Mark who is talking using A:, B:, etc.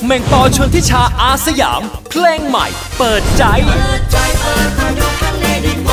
A: เม่งปอชนทิชาอาสยามเพลงใหม่เปิดใจ
B: เปิดมาดูข้างในดีกว่า